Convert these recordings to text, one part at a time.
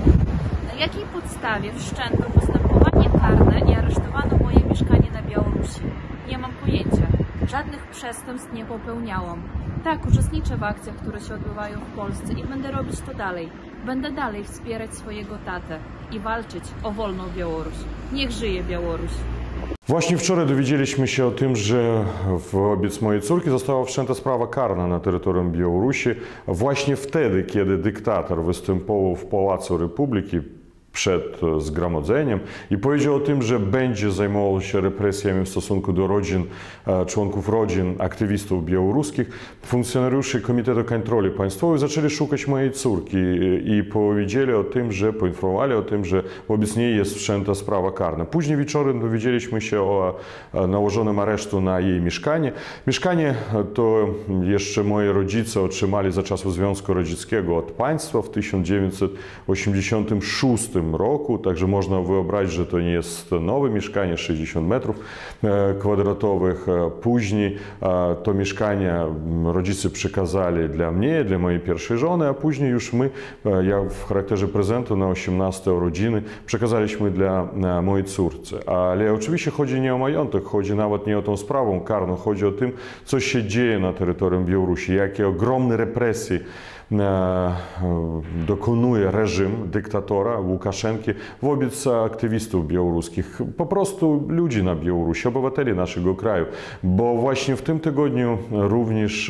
Na jakiej podstawie wszczęto postępowanie karne i aresztowano moje mieszkanie na Białorusi? Nie mam pojęcia. Żadnych przestępstw nie popełniałam. Tak, uczestniczę w akcjach, które się odbywają w Polsce i będę robić to dalej. Będę dalej wspierać swojego tatę i walczyć o wolną Białoruś. Niech żyje Białoruś! Właśnie wczoraj dowiedzieliśmy się o tym, że wobec mojej córki została wszczęta sprawa karna na terytorium Białorusi. Właśnie wtedy, kiedy dyktator występował w Pałacu Republiki przed zgromadzeniem i powiedział o tym, że będzie zajmował się represjami w stosunku do rodzin, członków rodzin aktywistów białoruskich, funkcjonariusze Komitetu Kontroli Państwowej zaczęli szukać mojej córki i powiedzieli o tym, poinformowali o tym, że wobec niej jest wszczęta sprawa karna. Później wieczorem dowiedzieliśmy się o nałożonym aresztu na jej mieszkanie. Mieszkanie to jeszcze moi rodzice otrzymali za czasów Związku Radzieckiego od państwa w 1986 roku, także można wyobrazić, że to nie jest nowe mieszkanie, 60 metrów kwadratowych. Później to mieszkanie rodzice przekazali dla mnie, dla mojej pierwszej żony, a później już my, ja w charakterze prezentu na 18 urodziny, przekazaliśmy dla mojej córce. Ale oczywiście chodzi nie o majątek, chodzi nawet nie o tą sprawę karną, chodzi o tym, co się dzieje na terytorium Białorusi, jakie ogromne represje dokonuje reżim dyktatora Łukaszenki wobec aktywistów białoruskich, po prostu ludzi na Białorusi, obywateli naszego kraju. Bo właśnie w tym tygodniu również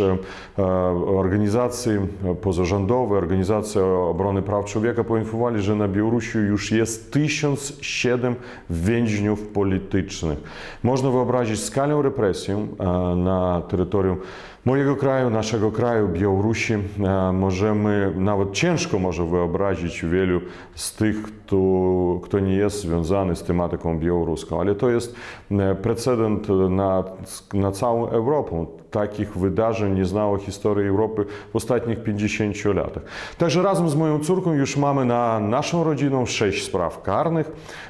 organizacje pozarządowe, organizacje obrony praw człowieka poinformowali, że na Białorusi już jest 1007 więźniów politycznych. Można wyobrazić skalę represji na terytorium mojego kraju, naszego kraju, Białorusi. Możemy, nawet ciężko może wyobrazić wielu z tych, kto nie jest związany z tematyką białoruską, ale to jest precedent na całą Europę. Takich wydarzeń nie znała historia Europy w ostatnich 50 latach. Także razem z moją córką już mamy na naszą rodziną 6 spraw karnych.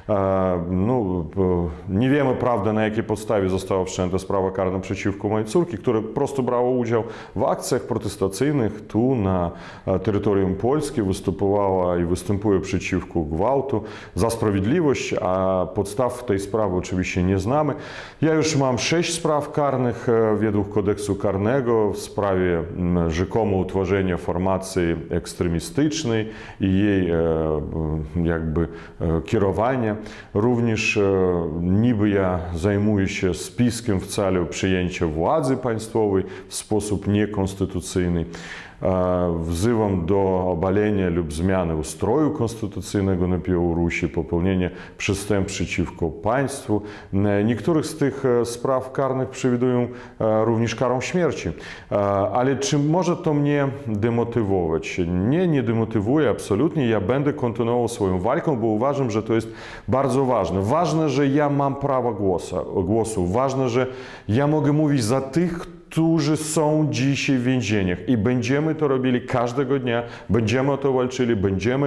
No, nie wiemy, prawda, na jakiej podstawie została wszczęta sprawa karna przeciwko mojej córki, która po prostu brała udział w akcjach protestacyjnych tu na terytorium Polski, występowała i występuje przeciwko gwałtu, za sprawiedliwość, a podstaw tej sprawy oczywiście nie znamy. Ja już mam 6 spraw karnych według kodeksu karnego w sprawie rzekomo utworzenia formacji ekstremistycznej i jej jakby kierowania. Również niby ja zajmuję się spiskiem w celu przyjęcia władzy państwowej w sposób niekonstytucyjny. Wzywam do obalenia lub zmiany ustroju konstytucyjnego na Białorusi, popełnienia przestępstw przeciwko państwu. Niektórych z tych spraw karnych przewidują również karę śmierci. Ale czy może to mnie demotywować? Nie demotywuje absolutnie. Ja będę kontynuował swoją walkę, bo uważam, że to jest bardzo ważne. Ważne, że ja mam prawo głosu. Ważne, że ja mogę mówić za tych, którzy są dzisiaj w więzieniach i będziemy to robili każdego dnia, będziemy o to walczyli, będziemy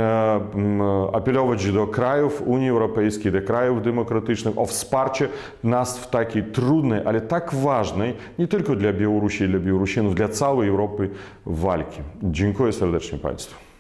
apelować do krajów Unii Europejskiej, do krajów demokratycznych o wsparcie nas w takiej trudnej, ale tak ważnej, nie tylko dla Białorusi i dla Białorusinów, dla całej Europy walki. Dziękuję serdecznie Państwu.